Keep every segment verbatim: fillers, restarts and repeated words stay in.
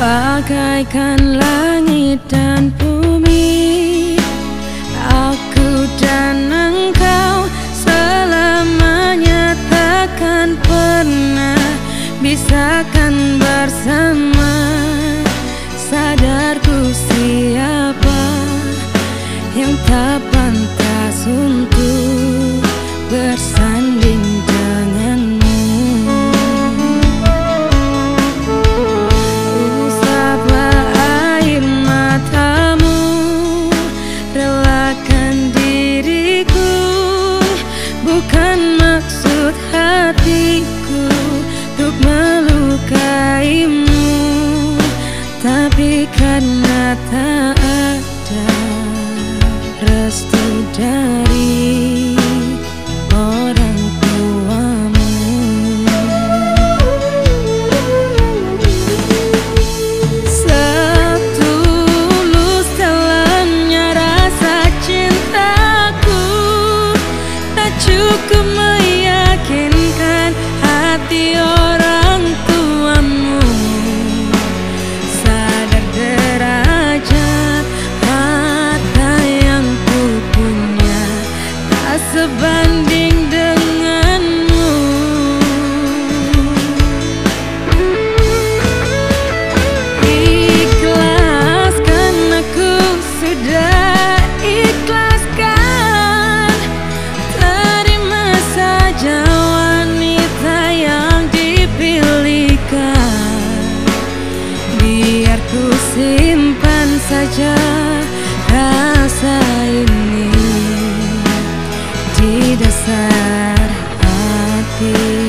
Bagaikan langit dan bumi, aku dan engkau selamanya takkan pernah bisakan bersama. Sadarku siapa yang tak pantas untuk bersanding denganmu. Usaplah air matamu, relakan diriku. Bukan maksud hatiku untuk melukaimu, tapi karena tak ada restu dari orang tuamu. Setulus dalamnya rasa cintaku, tak cukup meyakinkan hati orang tuamu. Sadar derajat harta yang ku punya tak sebanding denganmu. Ikhlaskan, aku sudah ikhlaskan. Terima saja wanita yang dipilihkan. Biar ku simpan saja rasa ini di dasar hati.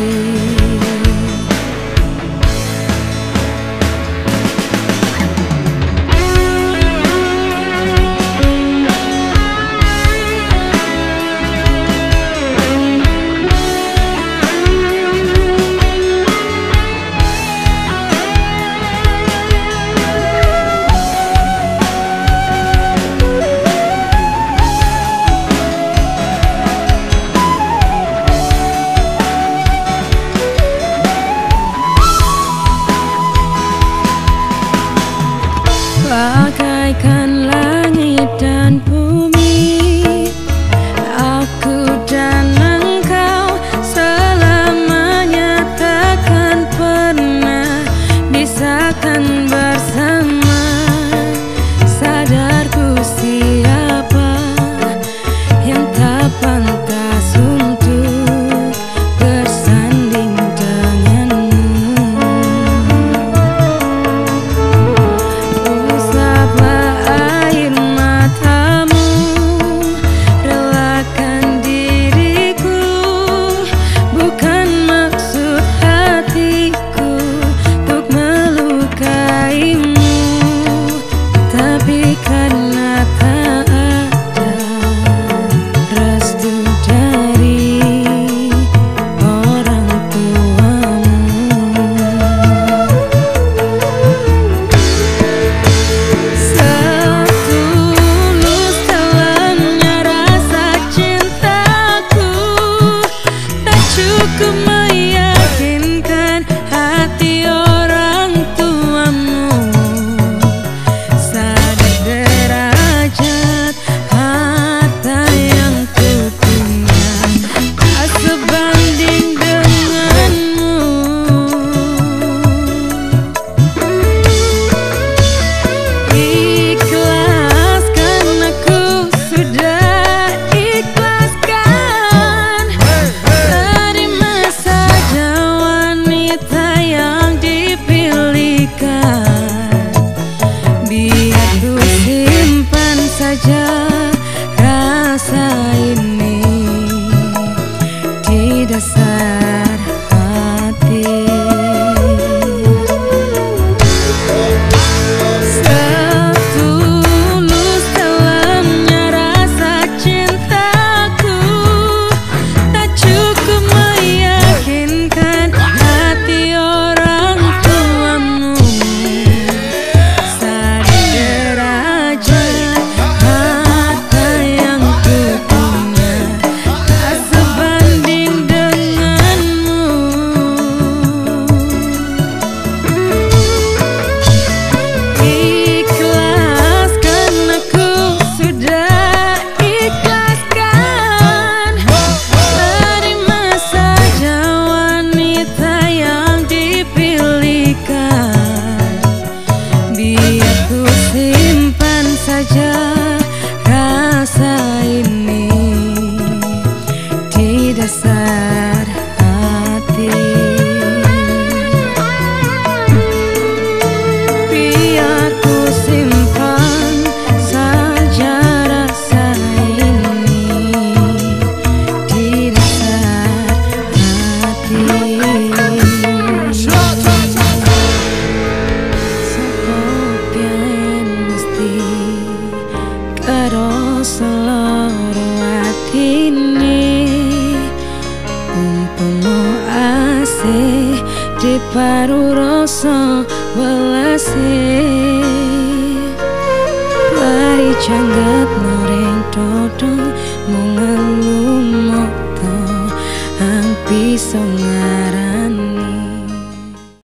loro atine umpama asih di paru rasa welase lari jangget noreng dodong mung ngelumoto ang bisa ngarep